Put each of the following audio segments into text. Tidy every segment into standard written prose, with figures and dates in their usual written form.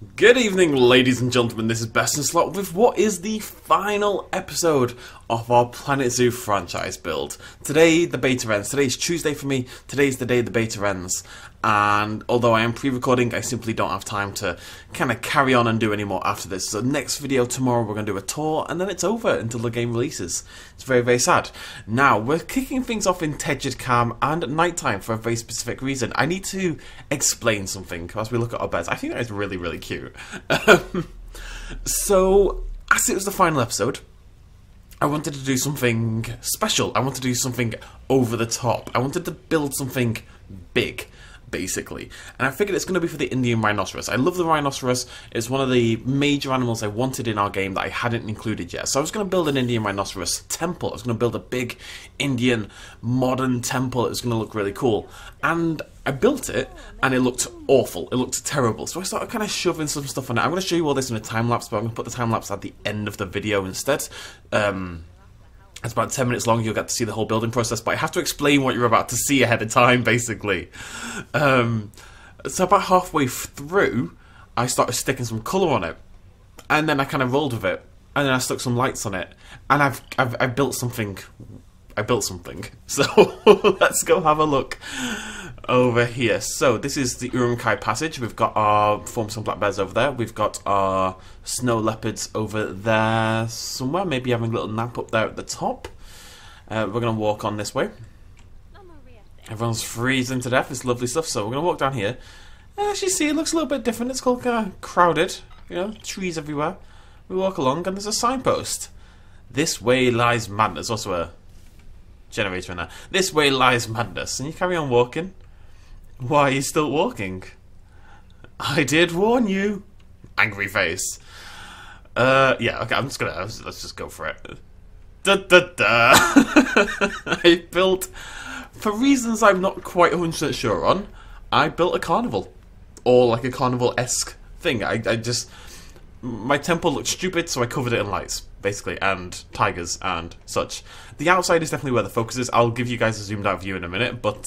Good evening, ladies and gentlemen. This is BestInSlot with what is the final episode of our Planet Zoo franchise build. Today, the beta ends. Today's Tuesday for me. Today's the day the beta ends. And although I am pre-recording, I simply don't have time to kind of carry on and do any more after this. So next video tomorrow, we're going to do a tour, and then it's over until the game releases. It's very, very sad. Now, we're kicking things off in Tegid Calm and at nighttime for a very specific reason. I need to explain something as we look at our beds. I think that is really, really cute. So, as it was the final episode, I wanted to do something special. I wanted to do something over the top. I wanted to build something big, basically. And I figured it's going to be for the Indian Rhinoceros. I love the Rhinoceros. It's one of the major animals I wanted in our game that I hadn't included yet. So I was going to build an Indian Rhinoceros temple. I was going to build a big Indian modern temple. It was going to look really cool. And I built it, and it looked awful. It looked terrible. So I started kind of shoving some stuff on it. I'm going to show you all this in a time-lapse, but I'm going to put the time-lapse at the end of the video instead. It's about 10 minutes long. You'll get to see the whole building process, but I have to explain what you're about to see ahead of time, basically. So about halfway through, I started sticking some colour on it, and then I kind of rolled with it, and then I stuck some lights on it, and I built something. I built something. So let's go have a look over here. So this is the Urumqi passage. We've got our forms and black bears over there. We've got our snow leopards over there somewhere. Maybe having a little nap up there at the top. We're going to walk on this way. Everyone's freezing to death. It's lovely stuff. So we're going to walk down here. As you see, it looks a little bit different. It's called kind of crowded. You know, trees everywhere. We walk along and there's a signpost. This way lies madness. Also a generator in there. This way lies madness. And you carry on walking. Why are you still walking? I did warn you. Angry face. Yeah, okay, I'm just gonna, let's just go for it. Da da da. I built, for reasons I'm not quite 100% sure on, I built a carnival. Or like a carnival-esque thing. I just, my temple looked stupid, so I covered it in lights, basically, and tigers and such. The outside is definitely where the focus is. I'll give you guys a zoomed out view in a minute, but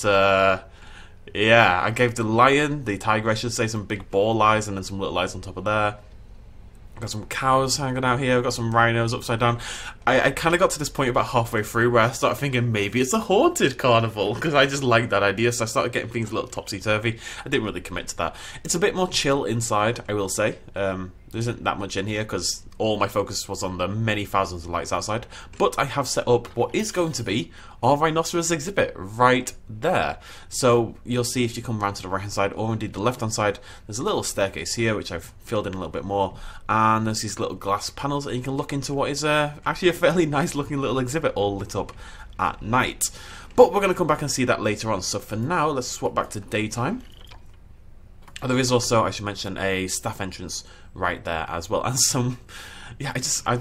yeah, I gave the lion, the tiger I should say, some big boar eyes and then some little eyes on top of there. I've got some cows hanging out here, I've got some rhinos upside down. I kind of got to this point about halfway through where I started thinking maybe it's a haunted carnival, because I just liked that idea, so I started getting things a little topsy-turvy. I didn't really commit to that. It's a bit more chill inside, I will say. There isn't that much in here, because all my focus was on the many thousands of lights outside. But I have set up what is going to be our Rhinoceros exhibit right there. So you'll see if you come around to the right hand side, or indeed the left hand side, there's a little staircase here, which I've filled in a little bit more. And there's these little glass panels, and you can look into what is actually a fairly nice looking little exhibit all lit up at night. But we're going to come back and see that later on. So for now, let's swap back to daytime. There is also, I should mention, a staff entrance right there as well, and some. Yeah, I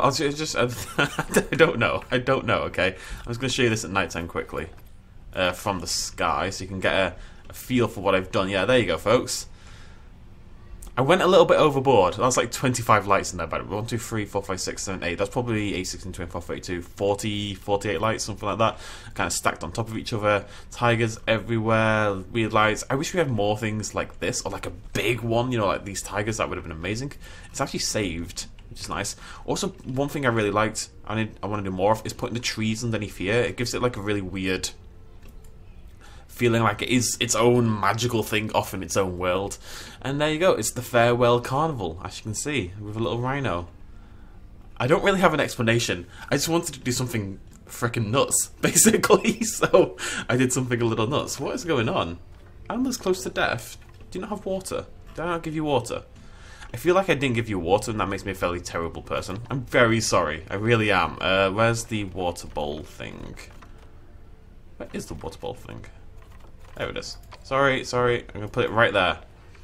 don't know. I don't know. Okay, I'm just going to show you this at nighttime quickly, from the sky, so you can get a feel for what I've done. Yeah, there you go, folks. I went a little bit overboard. That's like 25 lights in there, but 1, 2, 3, 4, 5, 6, 7, 8. That's probably 8, 16, 24, 32, 40, 48 lights, something like that. Kind of stacked on top of each other. Tigers everywhere, weird lights. I wish we had more things like this, or like a big one, you know, like these tigers. That would have been amazing. It's actually saved, which is nice. Also, one thing I really liked, I want to do more of, is putting the trees underneath here. It gives it like a really weird feeling, like it is its own magical thing off in its own world. And there you go, it's the Farewell Carnival, as you can see, with a little rhino. I don't really have an explanation. I just wanted to do something freaking nuts, basically, so I did something a little nuts. What is going on? Animals close to death. Do you not have water? Did I not give you water? I feel like I didn't give you water, and that makes me a fairly terrible person. I'm very sorry, I really am. Where's the water bowl thing? Where is the water bowl thing? There it is. Sorry, I'm going to put it right there.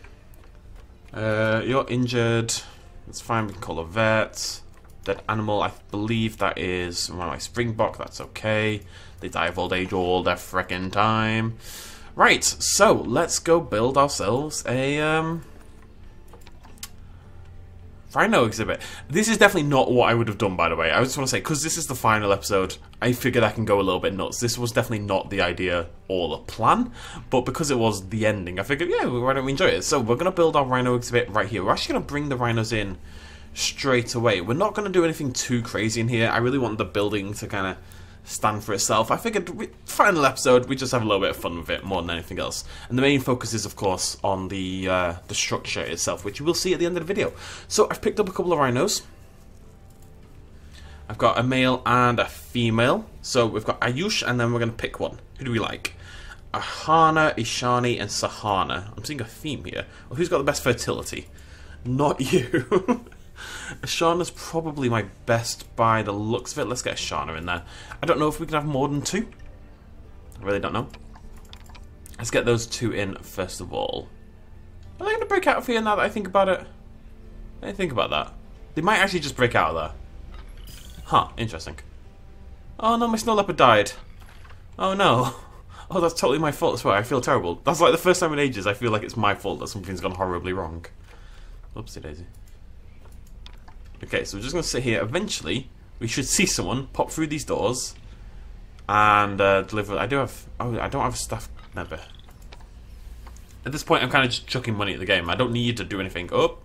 You're injured. It's fine, we can call a vet. Dead animal, I believe that is one of my springbok, that's okay. They die of old age all their frickin' time. Right, so let's go build ourselves a Rhino exhibit. This is definitely not what I would have done, by the way. I just want to say, because this is the final episode, I figured I can go a little bit nuts. This was definitely not the idea or the plan, but because it was the ending, I figured, yeah, why don't we enjoy it? So we're going to build our Rhino exhibit right here. We're actually going to bring the rhinos in straight away. We're not going to do anything too crazy in here. I really want the building to kind of stand for itself. I figured, final episode, we just have a little bit of fun with it more than anything else. And the main focus is, of course, on the structure itself, which you will see at the end of the video. So I've picked up a couple of rhinos. I've got a male and a female. So we've got Ayush, and then we're going to pick one. Who do we like? Ahana, Ishani, and Sahana. I'm seeing a theme here. Well, who's got the best fertility? Not you. Ashana's probably my best by the looks of it. Let's get Ashana in there. I don't know if we can have more than 2. I really don't know. Let's get those 2 in first of all. Are they going to break out of here now that I think about it? I didn't think about that. They might actually just break out of there. Huh, interesting. Oh no, my snow leopard died. Oh no. Oh, that's totally my fault. That's why I feel terrible. That's like the first time in ages I feel like it's my fault that something's gone horribly wrong. Oopsie daisy. Okay, so we're just going to sit here. Eventually, we should see someone pop through these doors and deliver. I don't have a staff member. At this point, I'm kind of just chucking money at the game. I don't need to do anything. Oh,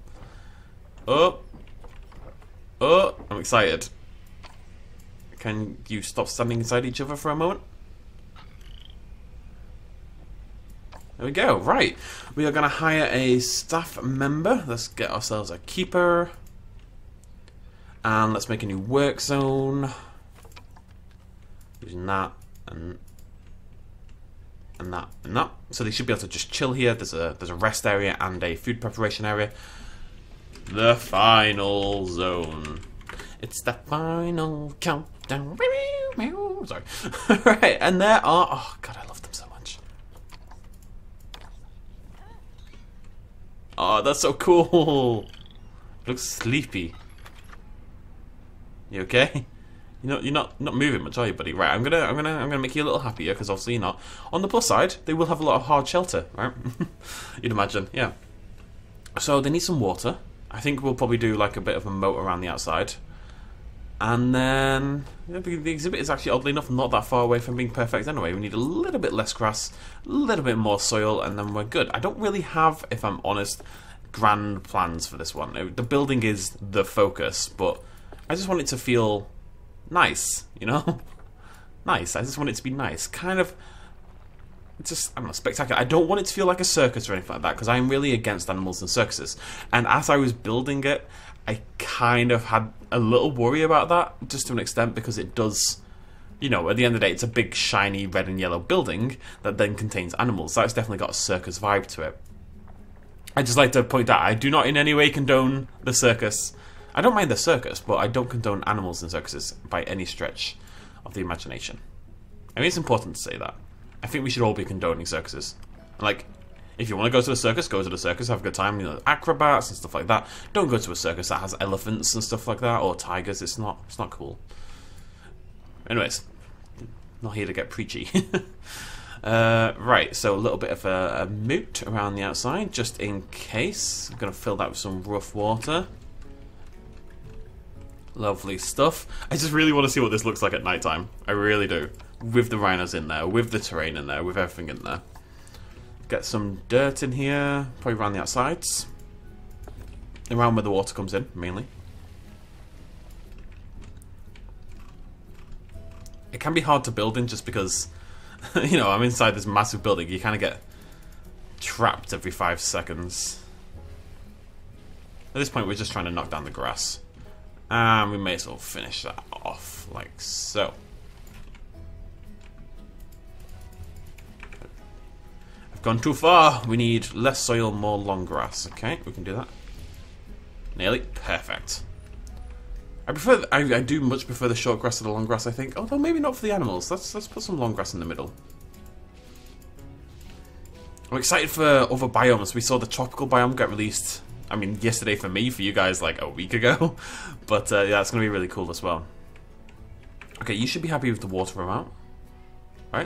I'm excited. Can you stop standing inside each other for a moment? There we go. Right, we are going to hire a staff member. Let's get ourselves a keeper. And let's make a new work zone. Using that and that and that. So they should be able to just chill here. There's a rest area and a food preparation area. The final zone. It's the final countdown. Sorry. Right, and there are, oh god, I love them so much. Oh, that's so cool. Looks sleepy. You okay? You're not moving much, are you, buddy? Right, I'm gonna make you a little happier because obviously you're not. On the plus side, they will have a lot of hard shelter, right? You'd imagine, yeah. So they need some water. I think we'll probably do like a bit of a moat around the outside, and then the exhibit is actually oddly enough not that far away from being perfect anyway. We need a little bit less grass, a little bit more soil, and then we're good. I don't really have, if I'm honest, grand plans for this one. The building is the focus, but I just want it to feel nice, you know? Nice. I just want it to be nice. Kind of, it's just, I don't know, spectacular. I don't want it to feel like a circus or anything like that, because I'm really against animals and circuses. And as I was building it, I kind of had a little worry about that, just to an extent, because it does, you know, at the end of the day, it's a big, shiny red and yellow building that then contains animals. That's definitely got a circus vibe to it. I'd just like to point out, I do not in any way condone the circus. I don't mind the circus, but I don't condone animals in circuses by any stretch of the imagination. I mean, it's important to say that. I think we should all be condoning circuses. Like, if you want to go to a circus, go to the circus, have a good time, you know, acrobats and stuff like that. Don't go to a circus that has elephants and stuff like that, or tigers. It's not cool. Anyways, not here to get preachy. Right, so a little bit of a moat around the outside, just in case. I'm going to fill that with some rough water. Lovely stuff. I just really want to see what this looks like at night time. I really do. With the rhinos in there, with the terrain in there, with everything in there. Get some dirt in here, probably around the outsides. Around where the water comes in, mainly. It can be hard to build in just because, you know, I'm inside this massive building. You kind of get trapped every 5 seconds. At this point, we're just trying to knock down the grass. And we may as well finish that off like so. I've gone too far. We need less soil, more long grass. Okay, we can do that. Nearly. Perfect. I do much prefer the short grass to the long grass, I think. Although maybe not for the animals. Let's put some long grass in the middle. I'm excited for other biomes. We saw the tropical biome get released, I mean, yesterday for me, for you guys, like a week ago. But yeah, it's going to be really cool as well. Okay, you should be happy with the water amount. Right?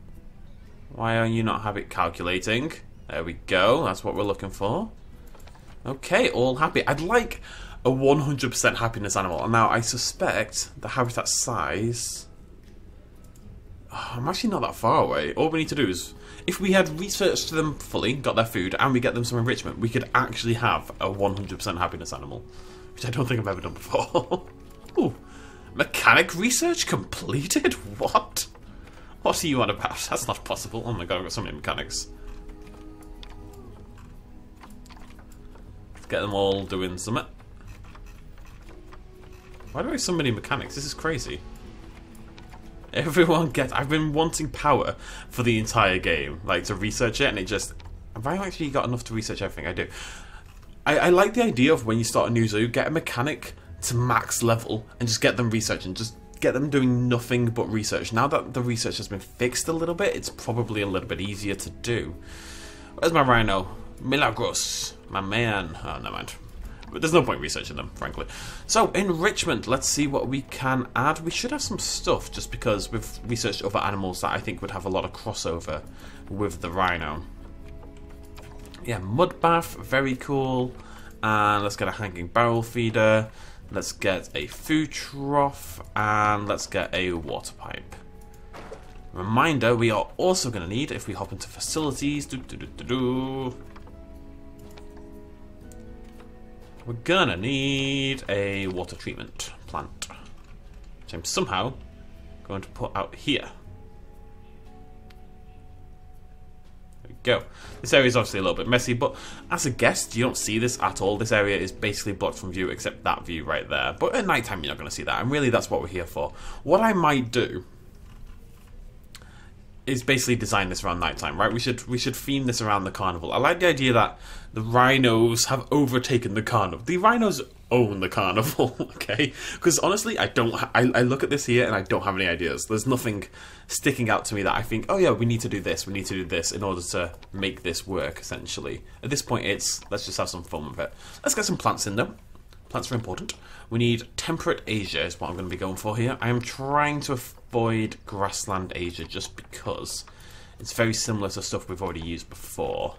Why are you not have it calculating? There we go. That's what we're looking for. Okay, all happy. I'd like a 100% happiness animal. And now I suspect the habitat size... Oh, I'm actually not that far away. All we need to do is... If we had researched them fully, got their food, and we get them some enrichment, we could actually have a 100% happiness animal. Which I don't think I've ever done before. Ooh. Mechanic research completed? What? What are you on about? That's not possible. Oh my god, I've got so many mechanics. Let's get them all doing something. Why do I have so many mechanics? This is crazy. Everyone gets... I've been wanting power for the entire game. Like, to research it, and it just... Have I actually got enough to research everything? I do. I like the idea of when you start a new zoo, get a mechanic to max level, and just get them researching. Just get them doing nothing but research. Now that the research has been fixed a little bit, it's probably a little bit easier to do. Where's my rhino? Milagros. My man. Oh, never mind. But there's no point researching them, frankly. So, enrichment. Let's see what we can add. We should have some stuff, just because we've researched other animals that I think would have a lot of crossover with the rhino. Yeah, mud bath. Very cool. And let's get a hanging barrel feeder. Let's get a food trough. And let's get a water pipe. Reminder, we are also going to need, if we hop into facilities... We're gonna need a water treatment plant, which I'm somehow going to put out here. There we go. This area is obviously a little bit messy, but as a guest, you don't see this at all. This area is basically blocked from view, except that view right there. But at night time, you're not going to see that, and really, that's what we're here for. What I might do is basically design this around nighttime, right? We should theme this around the carnival. I like the idea that the rhinos have overtaken the carnival. The rhinos own the carnival, okay? Because honestly, I look at this here and I don't have any ideas. There's nothing sticking out to me that I think, oh yeah, we need to do this in order to make this work, essentially. At this point, it's, let's just have some fun with it. Let's get some plants in though. Plants are important. We need temperate Asia is what I'm going to be going for here. I am trying to avoid grassland Asia just because it's very similar to stuff we've already used before.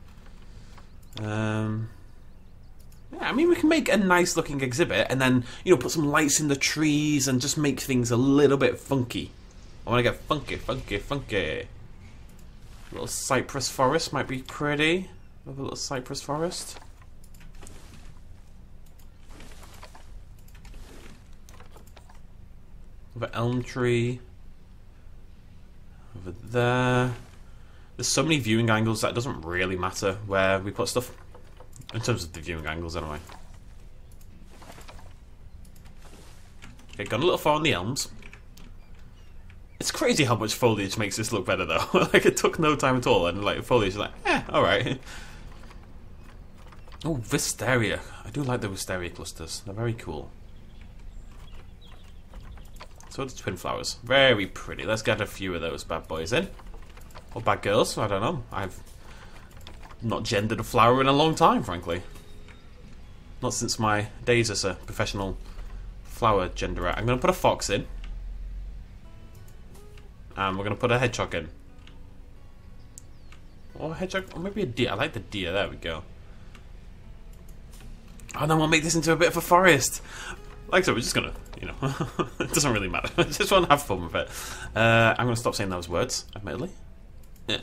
Yeah, I mean, we can make a nice looking exhibit and then, you know, put some lights in the trees and just make things a little bit funky. I want to get funky, funky, funky. A little cypress forest might be pretty. Love a little cypress forest. Over elm tree. Over there. There's so many viewing angles that it doesn't really matter where we put stuff. In terms of the viewing angles, anyway. Okay, got a little far on the elms. It's crazy how much foliage makes this look better, though. Like, it took no time at all, and like foliage is like, alright. Oh, wisteria. I do like the wisteria clusters. They're very cool. So the twin flowers. Very pretty. Let's get a few of those bad boys in. Or bad girls, I don't know. I've not gendered a flower in a long time, frankly. Not since my days as a professional flower genderer. I'm going to put a fox in. And we're going to put a hedgehog in. Or a hedgehog, or maybe a deer. I like the deer, there we go. Oh no, we'll make this into a bit of a forest. Like I said, we're just gonna, you know, it doesn't really matter. I just want to have fun with it. I'm gonna stop saying those words, admittedly. Yeah.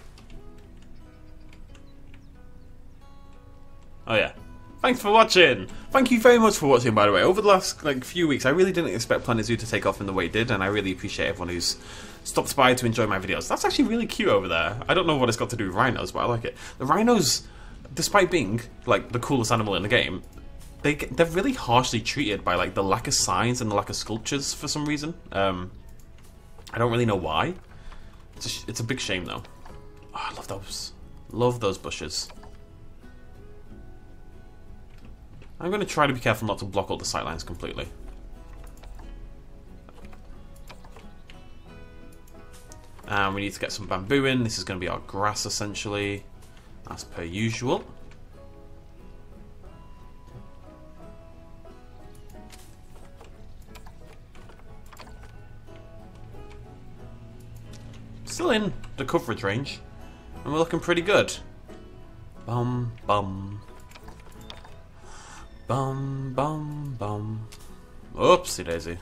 Oh yeah. Thanks for watching! Thank you very much for watching, by the way. Over the last few weeks, I really didn't expect Planet Zoo to take off in the way it did, and I really appreciate everyone who's stopped by to enjoy my videos. That's actually really cute over there. I don't know what it's got to do with rhinos, but I like it. The rhinos, despite being like the coolest animal in the game, they're really harshly treated by like the lack of signs and the lack of sculptures for some reason. I don't really know why. It's a big shame though. Oh, I love those. Love those bushes. I'm going to try to be careful not to block all the sightlines completely. And we need to get some bamboo in. This is going to be our grass essentially, as per usual. Still in the coverage range, and we're looking pretty good. Bum bum. Bum, bum, bum. Oopsie daisy.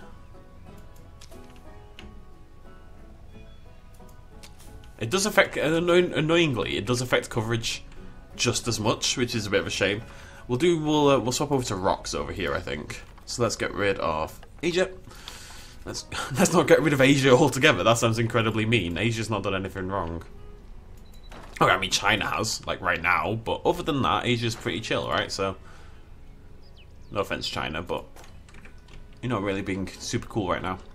It does affect, annoyingly, it does affect coverage just as much, which is a bit of a shame. We'll swap over to rocks over here, I think. So let's get rid of Asia. Let's not get rid of Asia altogether. That sounds incredibly mean. Asia's not done anything wrong. Okay, I mean China has, like right now, but other than that, Asia's pretty chill, right? So, no offense, China, but you're not really being super cool right now.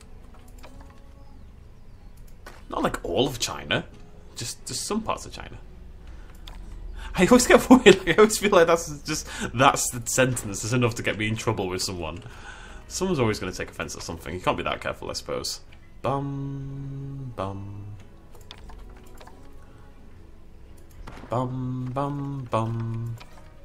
Not like all of China, just some parts of China. I always get worried. Like, I always feel like that's the sentence is enough to get me in trouble with someone. Someone's always going to take offense at something. You can't be that careful, I suppose. Bum bum bum bum bum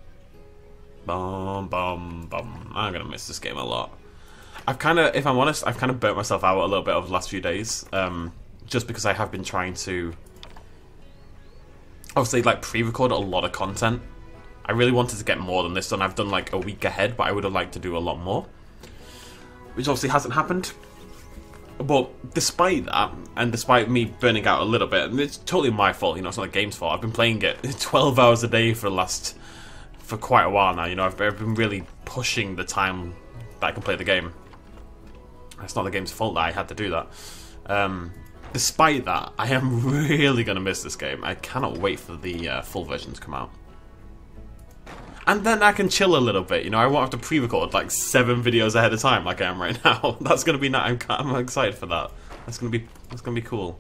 bum bum bum. I'm gonna miss this game a lot. I've kind of, if I'm honest, I've kind of burnt myself out a little bit over the last few days. Just because I have been trying to obviously like pre-record a lot of content. I really wanted to get more than this done. I've done like a week ahead, but I would have liked to do a lot more, which obviously hasn't happened. But despite that, and despite me burning out a little bit, and it's totally my fault, you know, it's not the game's fault. I've been playing it 12 hours a day for quite a while now, you know. I've been really pushing the time that I can play the game. It's not the game's fault that I had to do that. Despite that, I am really going to miss this game. I cannot wait for the full version to come out. And then I can chill a little bit, you know. I won't have to pre-record like 7 videos ahead of time like I am right now. That's going to be nice. I'm excited for that. That's going to be cool.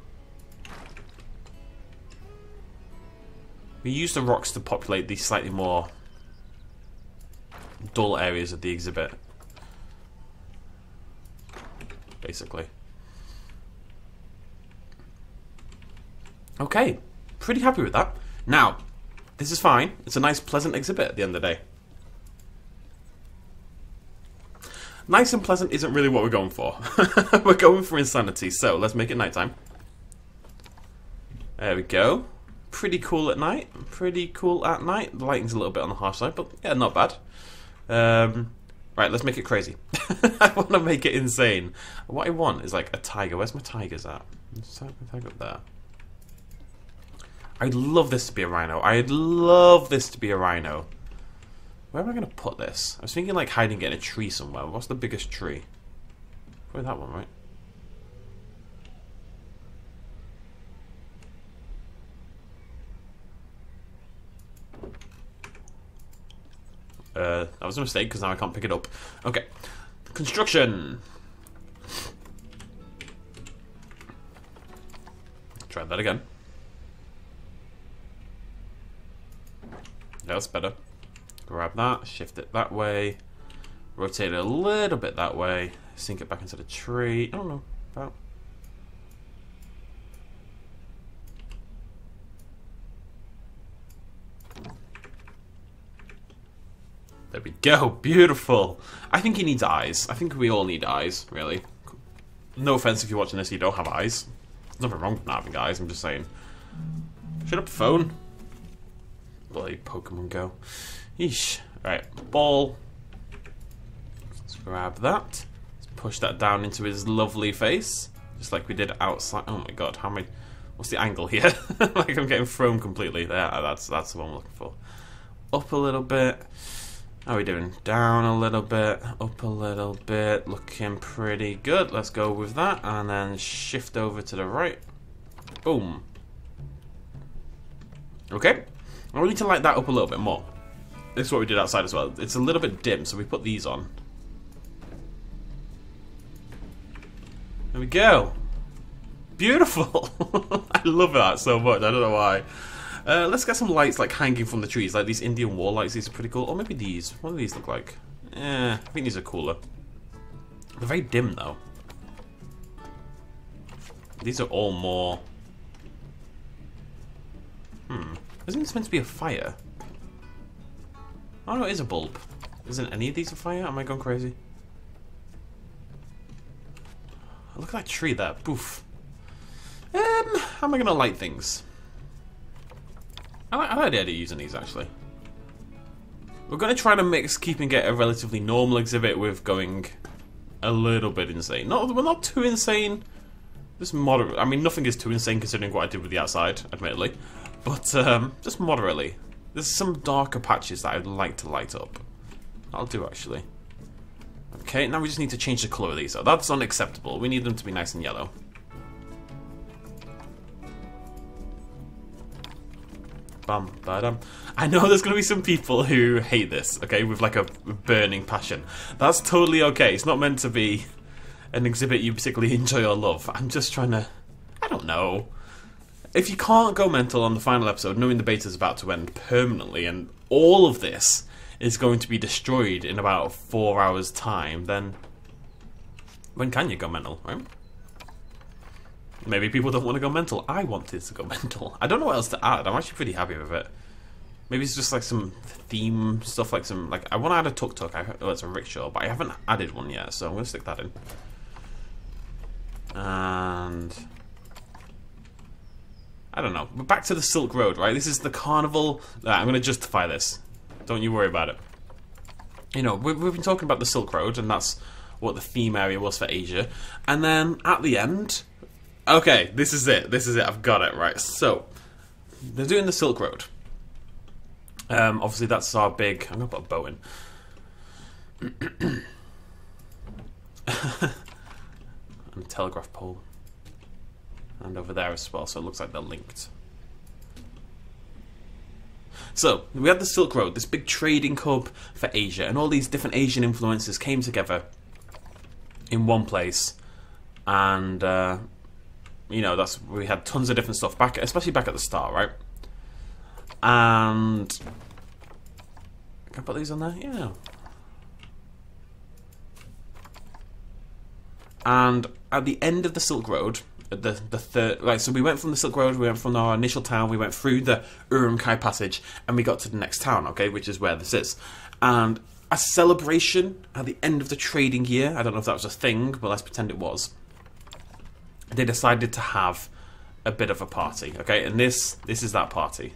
We use the rocks to populate these slightly more dull areas of the exhibit, basically. Okay, pretty happy with that. Now, this is fine. It's a nice, pleasant exhibit at the end of the day. Nice and pleasant isn't really what we're going for. We're going for insanity, so let's make it nighttime. There we go. Pretty cool at night. Pretty cool at night. The lighting's a little bit on the harsh side, but yeah, not bad. Right, let's make it crazy. I want to make it insane. What I want is like a tiger. Where's my tigers at? Let's type my tiger up there. I'd love this to be a rhino. I'd love this to be a rhino. Where am I going to put this? I was thinking like hiding it in a tree somewhere. What's the biggest tree? Probably that one, right? That was a mistake because now I can't pick it up. Okay. Construction. Try that again. That's better. Grab that, shift it that way, rotate it a little bit that way, sink it back into the tree. I don't know about. There we go, beautiful. I think he needs eyes. I think we all need eyes, really. No offense if you're watching this, you don't have eyes. There's nothing wrong with not having eyes. I'm just saying. Shut up, phone. Bloody Pokemon Go. Yeesh. Right, ball. Let's grab that. Let's push that down into his lovely face. Just like we did outside. Oh my god, how many... What's the angle here? Like I'm getting thrown completely. There, that's the one I'm looking for. Up a little bit. How are we doing? Down a little bit. Up a little bit. Looking pretty good. Let's go with that. And then shift over to the right. Boom. Okay. I need to light that up a little bit more. This is what we did outside as well. It's a little bit dim, so we put these on. There we go. Beautiful. I love that so much. I don't know why. Let's get some lights like hanging from the trees, like these Indian wall lights. These are pretty cool. Or maybe these. What do these look like? I think these are cooler. They're very dim though. These are all more... Isn't this meant to be a fire? Oh no, it is a bulb. Isn't any of these a fire? Am I going crazy? Look at that tree there. Poof. How am I going to light things? I like the idea of using these, actually. We're going to try to mix keeping it a relatively normal exhibit with going a little bit insane. We're not too insane. Just moderate. I mean, nothing is too insane considering what I did with the outside, admittedly. But just moderately. There's some darker patches that I'd like to light up. I'll do, actually. Okay, now we just need to change the colour of these. So that's unacceptable. We need them to be nice and yellow. Bam, ba-dum. I know there's going to be some people who hate this, okay, with like a burning passion. That's totally okay. It's not meant to be an exhibit you particularly enjoy or love. I'm just trying to... I don't know. If you can't go mental on the final episode, knowing the beta's about to end permanently, and all of this is going to be destroyed in about 4 hours' time, then when can you go mental, right? Maybe people don't want to go mental. I wanted to go mental. I don't know what else to add. I'm actually pretty happy with it. Maybe it's just like some theme stuff, like some, like, I want to add a tuk-tuk. Oh, it's a rickshaw, but I haven't added one yet, so I'm going to stick that in. And I don't know. We're back to the Silk Road, right? This is the carnival. I'm going to justify this. Don't you worry about it. You know, we've been talking about the Silk Road, and that's what the theme area was for Asia. And then at the end... Okay, this is it. This is it. I've got it, right. So, they're doing the Silk Road. Obviously, that's our big... I'm going to put a bow in. And a telegraph pole. And over there as well, so it looks like they're linked. So, we had the Silk Road, this big trading hub for Asia, and all these different Asian influences came together in one place. And... you know, we had tons of different stuff back, especially back at the start, right? And can I put these on there? Yeah. And at the end of the Silk Road, the third, right? So we went from the Silk Road, we went from our initial town, we went through the Urumqi passage, and we got to the next town, okay, which is where this is. And a celebration at the end of the trading year. I don't know if that was a thing, but let's pretend it was. They decided to have a bit of a party, okay? And this is that party.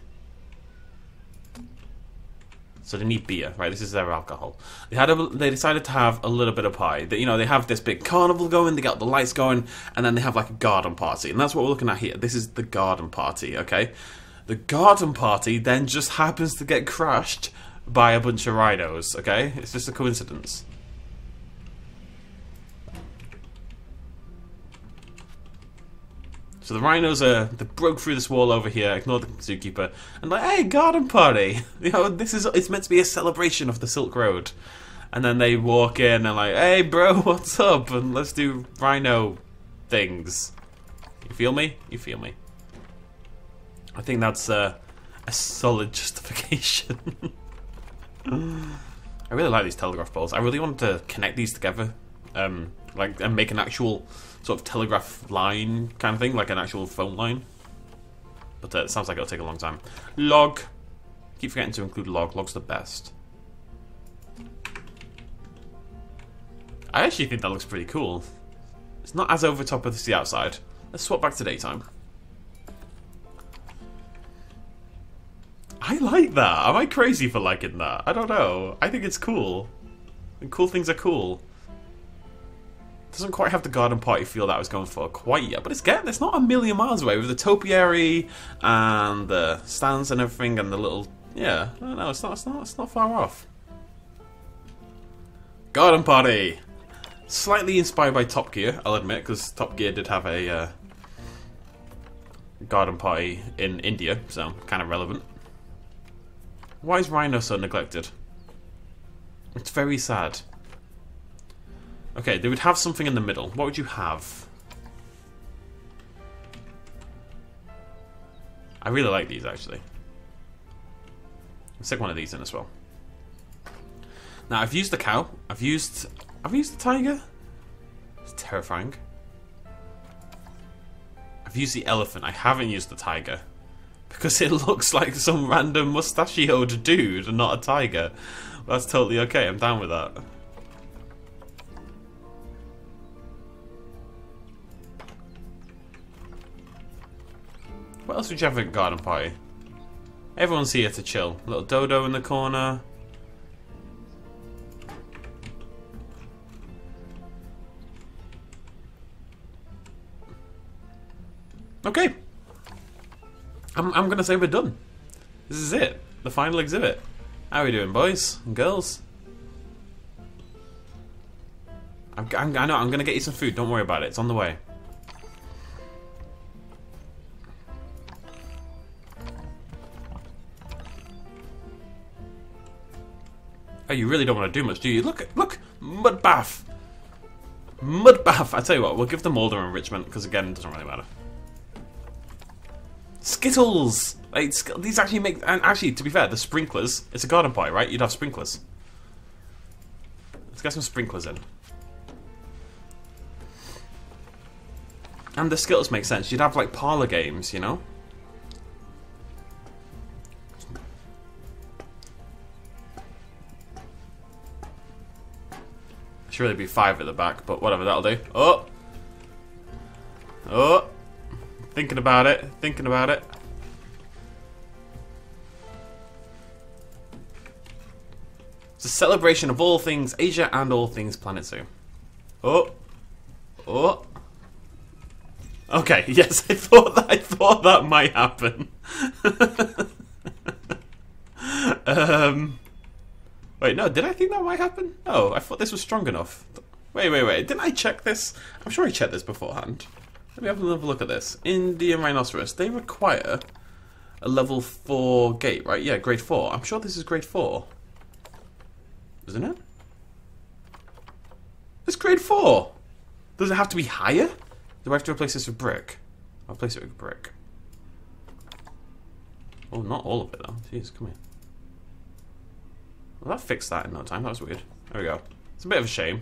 So they need beer, right? This is their alcohol. They decided to have a little bit of pie. You know, they have this big carnival going, they got the lights going, and then they have like a garden party. And that's what we're looking at here. This is the garden party, okay? The garden party then just happens to get crashed by a bunch of rhinos, okay? It's just a coincidence. So the rhinos they broke through this wall over here, ignored the zookeeper, and like, hey, garden party! You know, it's meant to be a celebration of the Silk Road. And then they walk in and like, hey bro, what's up? And let's do rhino things. You feel me? You feel me. I think that's a solid justification. I really like these telegraph poles. I really want to connect these together. Like, and make an actual sort of telegraph line kind of thing, like an actual phone line. But it sounds like it'll take a long time. Log. Keep forgetting to include log. Log's the best. I actually think that looks pretty cool. It's not as over top as the outside. Let's swap back to daytime. I like that. Am I crazy for liking that? I don't know. I think it's cool. And cool things are cool. Doesn't quite have the garden party feel that I was going for quite yet, but it's not a million miles away with the topiary and the stands and everything and the little, yeah, I don't know, it's not far off. Garden party, slightly inspired by Top Gear, I'll admit, because Top Gear did have a garden party in India, so kind of relevant. Why is Rhino so neglected? It's very sad. Okay, they would have something in the middle. What would you have? I really like these, actually. Let's stick one of these in as well. Now, I've used the cow. I've used the tiger. It's terrifying. I've used the elephant. I haven't used the tiger. Because it looks like some random mustachioed dude and not a tiger. That's totally okay. I'm down with that. What else would you have at a garden party? Everyone's here to chill. Little dodo in the corner. Okay. I'm going to say we're done. This is it. The final exhibit. How are we doing, boys and girls? I know, I'm going to get you some food. Don't worry about it. It's on the way. Oh, you really don't want to do much, do you? Look, mud bath. Mud bath. I tell you what, we'll give them all their enrichment because again, it doesn't really matter. Skittles. Like, these actually make, and actually, to be fair, the sprinklers. It's a garden party, right? You'd have sprinklers. Let's get some sprinklers in. And the Skittles make sense. You'd have like parlor games, you know. Should really be 5 at the back, but whatever, that'll do. Oh! Oh! Thinking about it, thinking about it. It's a celebration of all things Asia and all things Planet Zoo. Oh! Oh! Okay, yes, I thought that might happen. Wait, no, did I think that might happen? Oh, I thought this was strong enough. Wait. Didn't I check this? I'm sure I checked this beforehand. Let me have another look at this. Indian Rhinoceros. They require a level 4 gate, right? Yeah, grade 4. I'm sure this is grade 4. Isn't it? It's grade 4! Does it have to be higher? Do I have to replace this with brick? I'll replace it with brick. Oh, not all of it though. Jeez, come here. Well, that fixed that in no time. That was weird. There we go. It's a bit of a shame.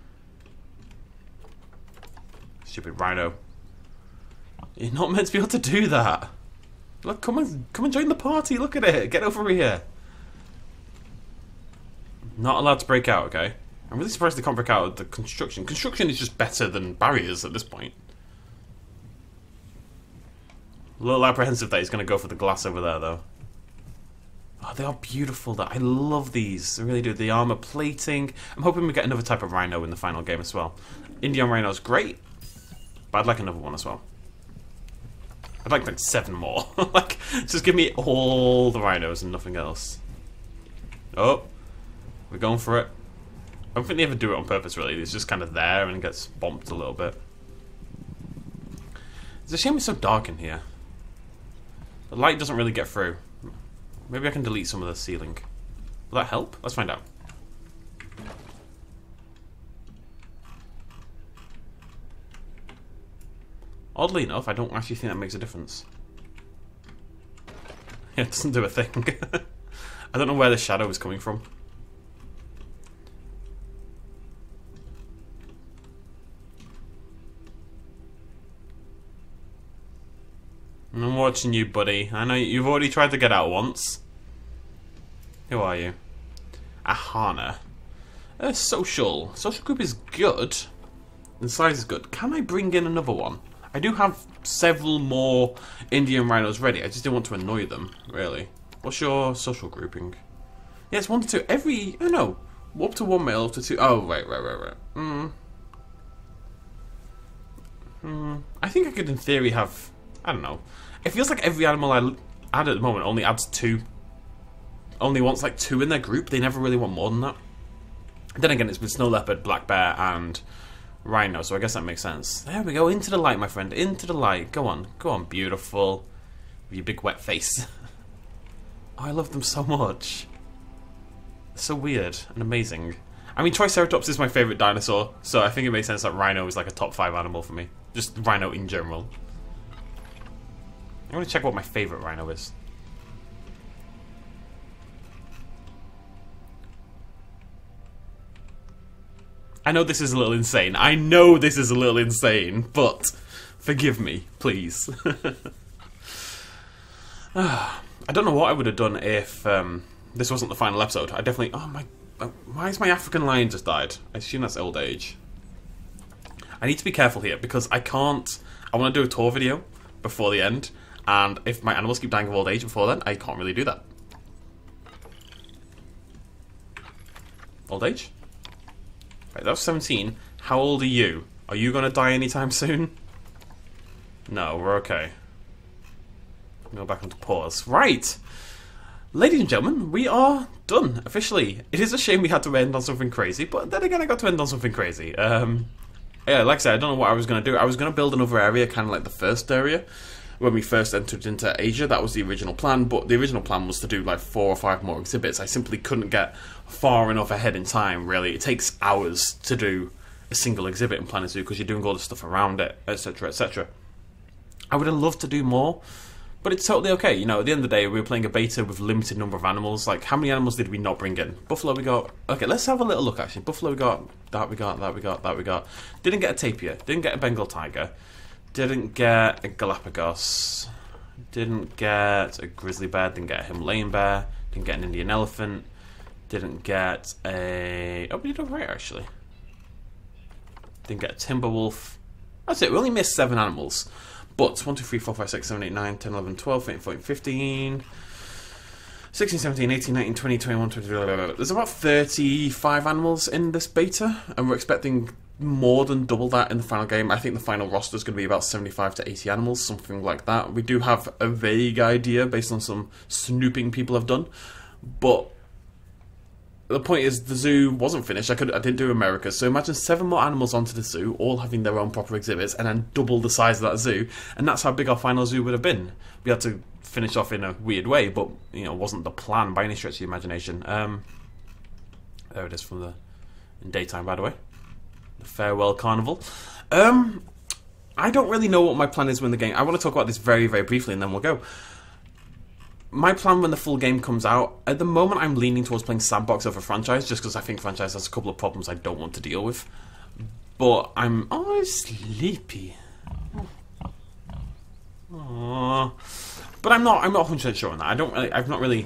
Stupid rhino. You're not meant to be able to do that. Look, come and join the party. Look at it. Get over here. Not allowed to break out, okay? I'm really surprised they can't break out of the construction. Construction is just better than barriers at this point. A little apprehensive that he's going to go for the glass over there, though. Oh, they are beautiful, though. I love these. I really do. The armor plating. I'm hoping we get another type of rhino in the final game as well. Indian Rhino's great, but I'd like another one as well. I'd like 7 more. Like, just give me all the rhinos and nothing else. Oh, we're going for it. I don't think they ever do it on purpose, really. It's just kind of there and gets bumped a little bit. It's a shame it's so dark in here. The light doesn't really get through. Maybe I can delete some of the ceiling. Will that help? Let's find out. Oddly enough, I don't actually think that makes a difference. Yeah, it doesn't do a thing. I don't know where the shadow is coming from. I'm watching you, buddy. I know you've already tried to get out once. Who are you? Ahana. Social. Social group is good. The size is good. Can I bring in another one? I do have several more Indian Rhinos ready. I just didn't want to annoy them, really. What's your social grouping? Yeah, it's 1 to 2. Every... Oh, no. Up to 1 male, up to 2... Oh, right. I think I could, in theory, have... I don't know. It feels like every animal I add at the moment only adds 2. Only wants like 2 in their group. They never really want more than that. Then again, it's been snow leopard, black bear, and rhino, so I guess that makes sense. There we go. Into the light, my friend. Into the light. Go on. Go on, beautiful. With your big wet face. Oh, I love them so much. They're so weird and amazing. I mean, Triceratops is my favourite dinosaur, so I think it makes sense that rhino is like a top 5 animal for me. Just rhino in general. I'm going to check what my favourite rhino is. I know this is a little insane. I know this is a little insane, but forgive me, please. I don't know what I would have done if this wasn't the final episode. I definitely... Oh my... Why is my African lion just died? I assume that's old age. I need to be careful here because I can't... I want to do a tour video before the end. And if my animals keep dying of old age before then, I can't really do that. Old age? Right, that was 17. How old are you? Are you going to die anytime soon? No, we're okay. Go back onto pause. Right! Ladies and gentlemen, we are done, officially. It is a shame we had to end on something crazy, but then again I got to end on something crazy. Yeah, like I said, I don't know what I was going to do. I was going to build another area, kind of like the first area, when we first entered into Asia. That was the original plan, but the original plan was to do like 4 or 5 more exhibits. I simply couldn't get far enough ahead in time, really. It takes hours to do a single exhibit in Planet Zoo because you're doing all the stuff around it, etc, etc. I would have loved to do more, but it's totally okay. You know, at the end of the day, we were playing a beta with limited number of animals. Like, how many animals did we not bring in? Buffalo we got... Okay, let's have a little look, actually. Buffalo we got... That we got. Didn't get a tapir. Didn't get a Bengal tiger. Didn't get a Galapagos. Didn't get a grizzly bear. Didn't get a Himalayan bear. Didn't get an Indian elephant. Didn't get a... Oh, we did alright, actually. Didn't get a timber wolf. That's it. We only missed 7 animals. But 1, 2, 3, 4, 5, 6, 7, 8, 9, 10, 11, 12, 13, 14, 15, 16, 17, 18, 19, 20, 21, 22... There's about 35 animals in this beta, and we're expecting more than double that in the final game. I think the final roster is going to be about 75 to 80 animals, something like that. We do have a vague idea based on some snooping people have done, but the point is the zoo wasn't finished. I didn't do America, so imagine 7 more animals onto the zoo, all having their own proper exhibits, and then double the size of that zoo, and that's how big our final zoo would have been. We had to finish off in a weird way, but you know, wasn't the plan by any stretch of the imagination. There it is from the in daytime, by the way. The Farewell Carnival. I don't really know what my plan is when the game... I want to talk about this very, very briefly, and then we'll go. My plan when the full game comes out, at the moment I'm leaning towards playing Sandbox over Franchise, just because I think Franchise has a couple of problems I don't want to deal with. But I'm... Oh, sleepy. Aww. But I'm not 100% sure on that. I've not really...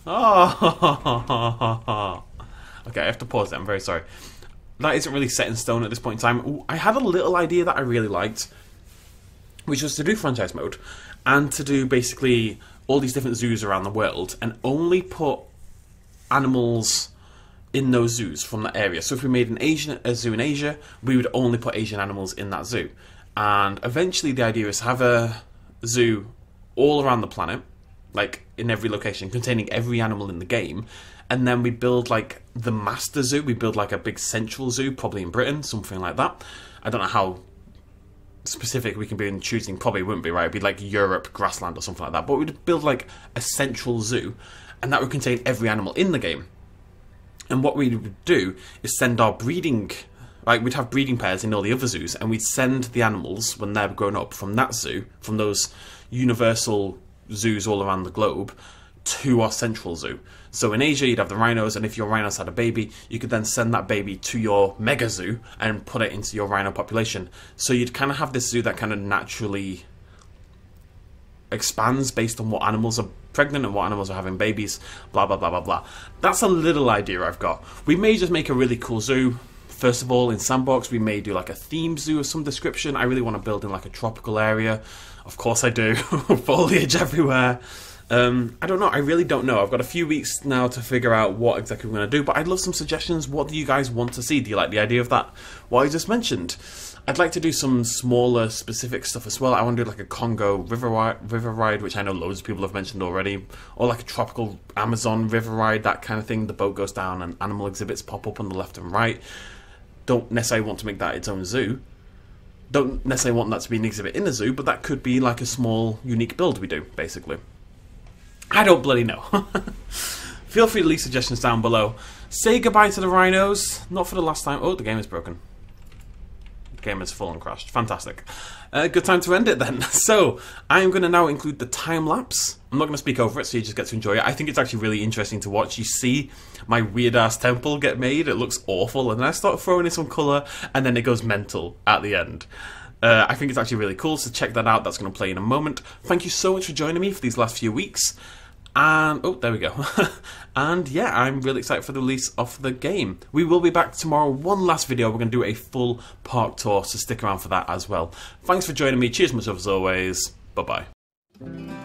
Oh. Okay, I have to pause it, I'm very sorry. That isn't really set in stone at this point in time. Ooh, I had a little idea that I really liked, which was to do Franchise mode, and to do basically all these different zoos around the world, and only put animals in those zoos from that area. So if we made a zoo in Asia, we would only put Asian animals in that zoo. And eventually the idea is to have a zoo all around the planet, like in every location, containing every animal in the game, and then we build like the master zoo. We build like a big central zoo, probably in Britain, something like that. I don't know how specific we can be in choosing. Probably wouldn't be, right? It'd be like Europe, grassland or something like that. But we'd build like a central zoo, and that would contain every animal in the game. And what we would do is send our breeding... Like, we'd have breeding pairs in all the other zoos, and we'd send the animals, when they're grown up, from that zoo, from those universal zoos all around the globe, to our central zoo. So in Asia, you'd have the rhinos, and if your rhinos had a baby, you could then send that baby to your mega zoo and put it into your rhino population. So you'd kind of have this zoo that kind of naturally expands based on what animals are pregnant and what animals are having babies, blah, blah, blah, blah, blah. That's a little idea I've got. We may just make a really cool zoo. First of all, in Sandbox, we may do like a theme zoo of some description. I really want to build in like a tropical area. Of course I do. Foliage everywhere. I don't know. I really don't know. I've got a few weeks now to figure out what exactly we're going to do, but I'd love some suggestions. What do you guys want to see? Do you like the idea of that? What I just mentioned. I'd like to do some smaller, specific stuff as well. I want to do like a Congo river ride, which I know loads of people have mentioned already, or like a tropical Amazon river ride, that kind of thing. The boat goes down and animal exhibits pop up on the left and right. Don't necessarily want to make that its own zoo. Don't necessarily want that to be an exhibit in a zoo, but that could be like a small, unique build we do, basically. I don't bloody know. Feel free to leave suggestions down below. Say goodbye to the rhinos. Not for the last time. Oh, the game is broken. The game has fallen crashed. Fantastic. Good time to end it then. So, I'm going to now include the time-lapse. I'm not going to speak over it, so you just get to enjoy it. I think it's actually really interesting to watch. You see my weird-ass temple get made. It looks awful. And then I start throwing in some colour, and then it goes mental at the end. I think it's actually really cool, so check that out. That's going to play in a moment. Thank you so much for joining me for these last few weeks. And, oh, there we go. And yeah, I'm really excited for the release of the game. We will be back tomorrow, one last video. We're going to do a full park tour, so stick around for that as well. Thanks for joining me. Cheers myself as always. Bye-bye.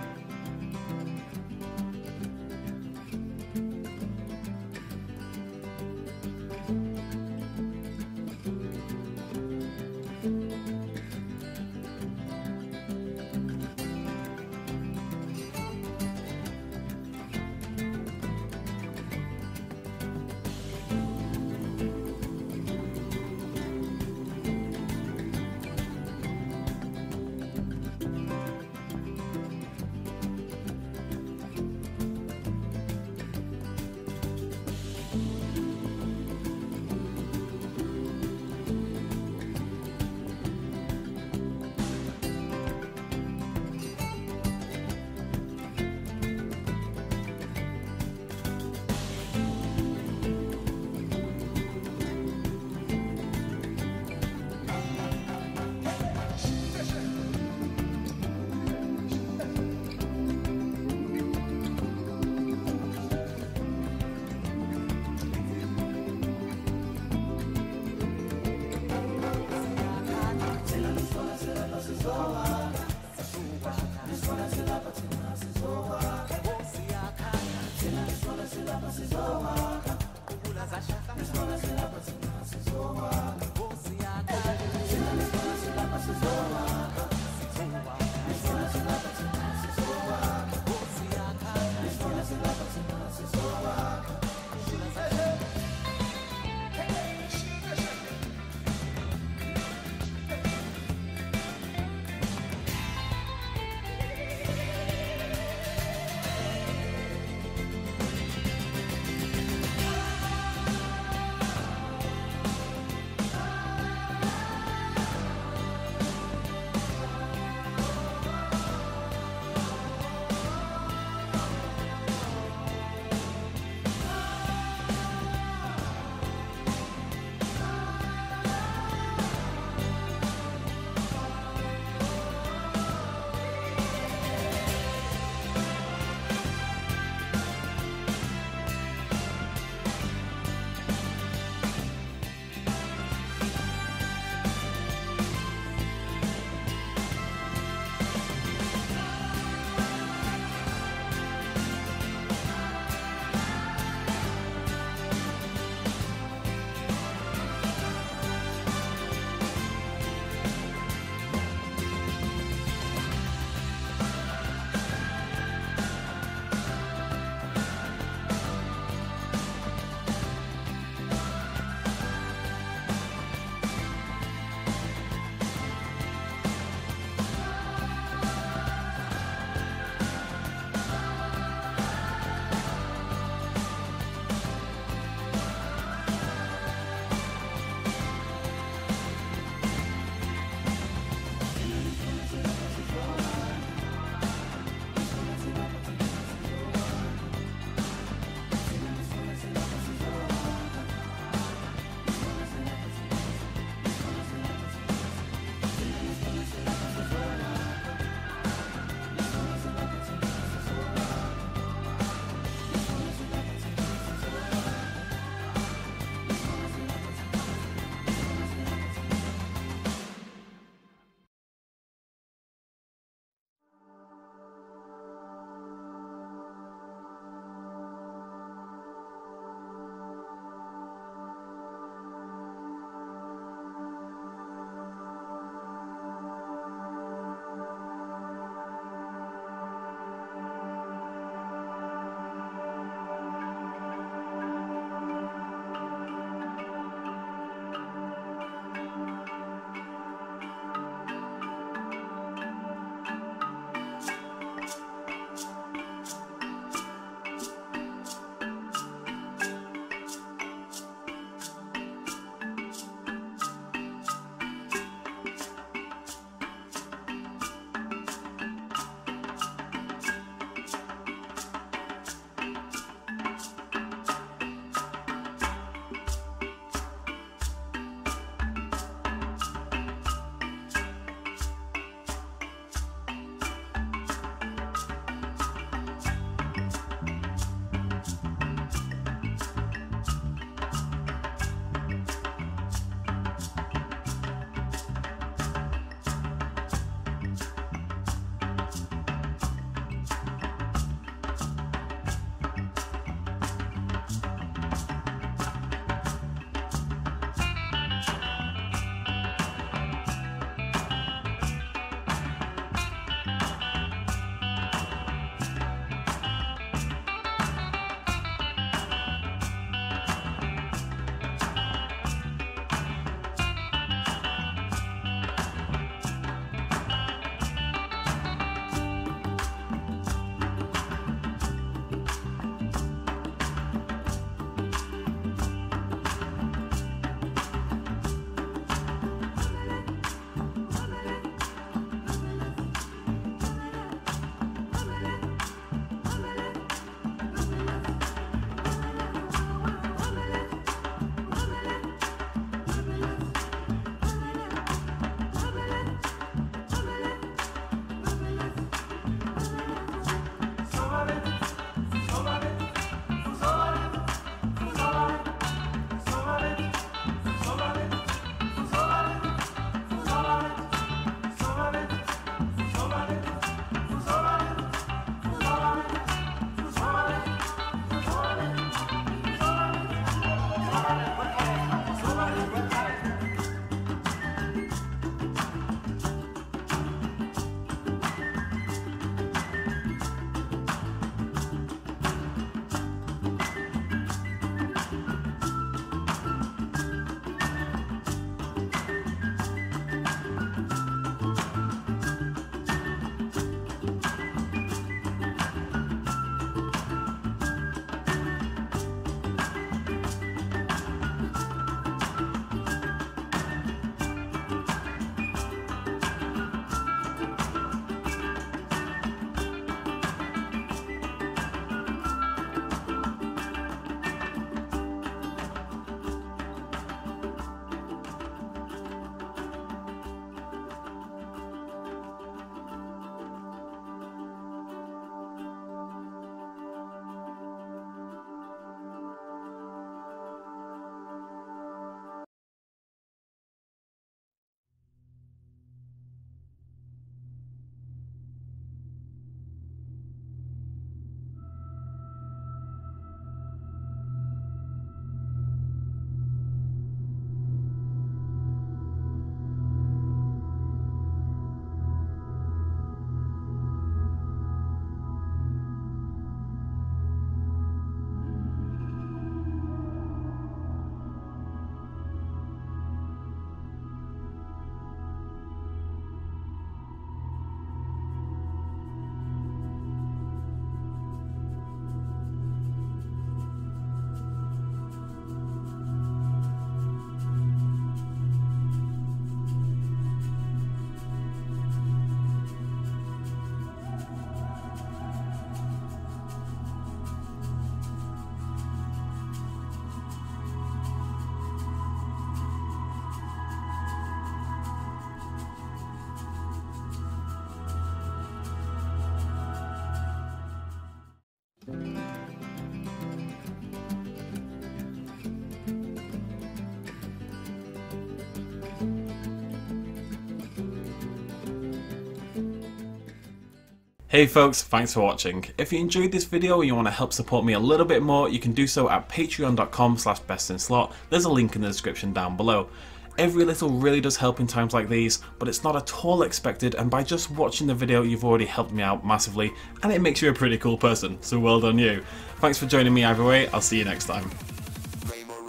Hey folks, thanks for watching. If you enjoyed this video and you want to help support me a little bit more, you can do so at patreon.com/bestinslot. There's a link in the description down below. Every little really does help in times like these, but it's not at all expected, and by just watching the video you've already helped me out massively, and it makes you a pretty cool person, so well done you. Thanks for joining me either way, I'll see you next time.